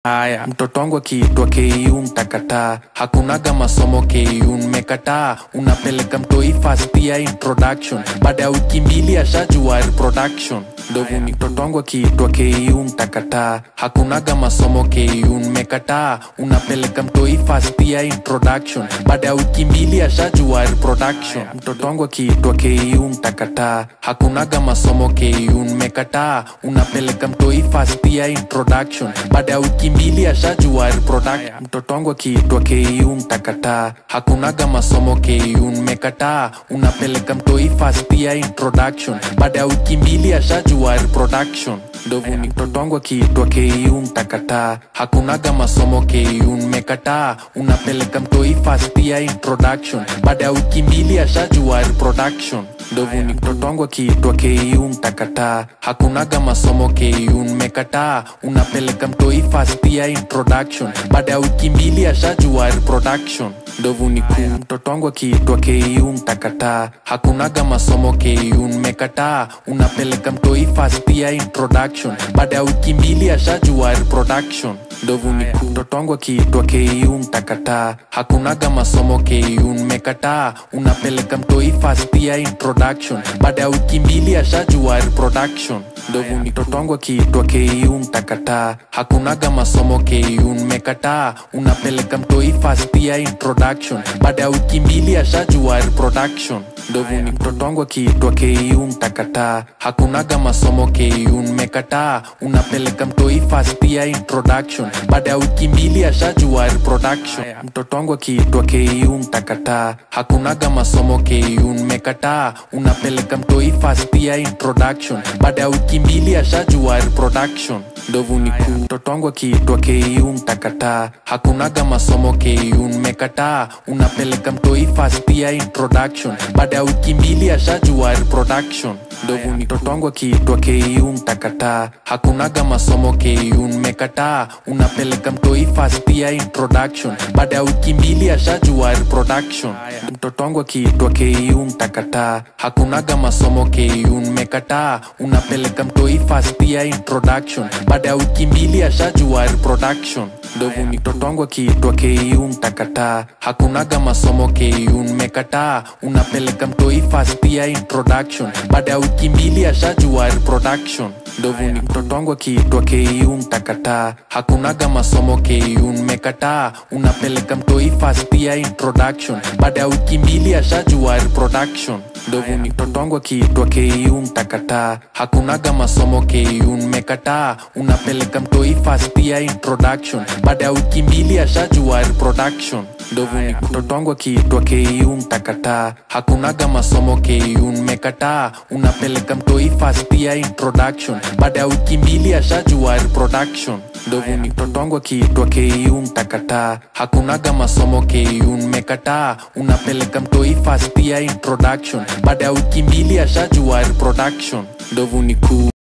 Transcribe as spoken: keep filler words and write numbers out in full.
Aya, mtoto wangu akiitwa K U mtakataa. Hakunaga masomo K U mmekataa. Unapeleka mtoi first year introduction, baada ya wiki mbili ashajua reproduction. Ndovu ni mtoto wangu akiitwa K U mtakataa. Hakunaga masomo K U mmekataa. Unapeleka mtoi first year introduction, baada ya wiki mbili ashajua reproduction. Mtoto wangu akiitwa K U mtakataa. Hakunaga masomo K U mmekataa. Unapeleka mtoi first year introduction, baada ya wiki mbili ashajua reproduction. Mtoto wangu akiitwa K U mtakataa. Hakunaga masomo K U mmekataa. Unapeleka mtoi first year introduction, baada ya wiki mbili ashajua reproduction. Ndovu ni mtoto wangu akiitwa K U mtakataa. Hakunaga masomo K U mmekataa. Unapeleka mtoi first year introduction, baada ya wiki mbili ashajua reproduction. Ndovu ni mtoto wangu akiitwa K U mtakataa. Hakunaga masomo K U mmekataa. Unapeleka mtoi first year introduction, baada ya wiki mbili ashajua reproduction. Ndovu ni cool. Mtoto wangu akiitwa K U mtakataa. Hakunaga masomo K U mmekataa. Unapeleka mtoi first year introduction, baada ya wiki mbili ashajua reproduction. Ndovu ni cool. Mtoto wangu akiitwa K U mtakataa. Hakunaga masomo K U mmekataa. Unapeleka mtoi first year introduction, baada ya wiki mbili ashajua reproduction. Ndovu ni mtoto wangu akiitwa K U mtakataa. Hakunaga masomo K U mmekataa. Unapeleka mtoi first year introduction, baada ya wiki mbili ashajua reproduction. Ndovu ni mtoto wangu akiitwa K U mtakataa. Hakunaga masomo K U mmekataa. Unapeleka mtoi first year introduction, baada ya wiki mbili ashajua reproduction. Mtoto wangu akiitwa K U mtakataa. Hakunaga masomo K U mmekataa. Unapeleka mtoi first year introduction, baada ya wiki mbili ashajua reproduction. Ndovu ni cool. Mtoto wangu akiitwa K U mtakataa. Hakunaga masomo K U mmekataa. Unapeleka mtoi first year introduction, baada ya wiki mbili ashajua reproduction. Ndovu ni mtoto wangu akiitwa K U mtakataa. Hakunaga masomo K U mmekataa. Unapeleka mtoi first year introduction, baada ya wiki mbili ashajua reproduction. Mtoto wangu akiitwa K U mtakataa. Hakunaga masomo K U mmekataa. Unapeleka mtoi first year introduction, baada ya wiki mbili ashajua reproduction. Ndovu ni mtoto wangu akiitwa K U mtakataa. Hakunaga masomo K U mmekataa. Unapeleka mtoi first year introduction, baada ya wiki mbili ashajua reproduction. Ndovu ni mtoto wangu akiitwa K U mtakataa. Hakunaga masomo K U mmekataa. Unapeleka mtoi first year introduction, baada ya wiki mbili ashajua reproduction. Ndovu ni mtoto wangu akiitwa K U mtakataa. Hakunaga masomo K U mmekataa. Unapeleka mtoi first year introduction, baada ya wiki mbili ashajua reproduction. Ndovu ni mtoto wangu akiitwa K U mtakataa. Hakunaga masomo K U mmekataa. Unapeleka mtoi first year introduction, baada ya wiki mbili ashajua reproduction. Ndovu ni mtoto wangu akiitwa K U mtakataa. Hakunaga masomo K U mmekataa. Unapeleka mtoi first year introduction, baada ya wiki mbili ashajua reproduction. Ndovu ni cool.